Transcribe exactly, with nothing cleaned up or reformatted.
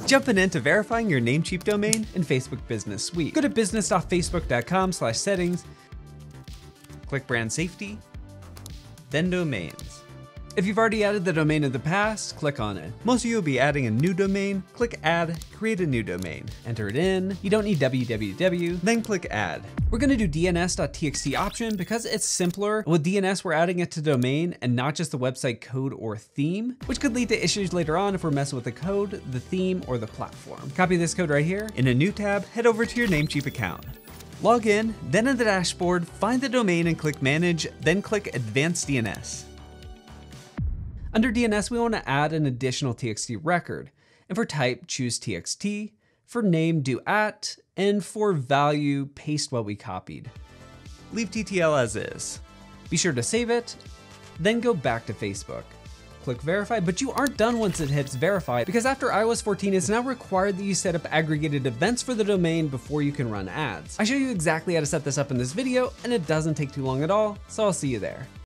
Jumping into verifying your Namecheap domain in Facebook Business Suite. Go to business dot facebook dot com slash settings, click brand safety, then domains. If you've already added the domain in the past, click on it. Most of you will be adding a new domain. Click add, create a new domain. Enter it in. You don't need www, then click add. We're gonna do D N S dot T X T option because it's simpler. With D N S, we're adding it to domain and not just the website code or theme, which could lead to issues later on if we're messing with the code, the theme, or the platform. Copy this code right here. In a new tab, head over to your Namecheap account. Log in, then in the dashboard, find the domain and click manage, then click advanced D N S. Under D N S, we want to add an additional T X T record. And for type, choose T X T. For name, do at. And for value, paste what we copied. Leave T T L as is. Be sure to save it, then go back to Facebook. Click verify, but you aren't done once it hits verify because after i O S fourteen, it's now required that you set up aggregated events for the domain before you can run ads. I show you exactly how to set this up in this video, and it doesn't take too long at all, so I'll see you there.